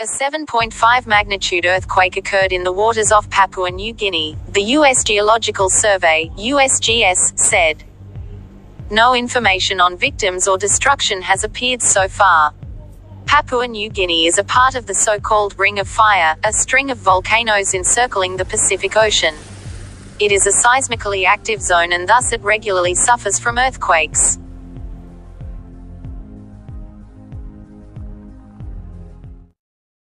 A 7.5 magnitude earthquake occurred in the waters off Papua New Guinea, the US Geological Survey, USGS, said. No information on victims or destruction has appeared so far. Papua New Guinea is a part of the so-called Ring of Fire, a string of volcanoes encircling the Pacific Ocean. It is a seismically active zone and thus it regularly suffers from earthquakes.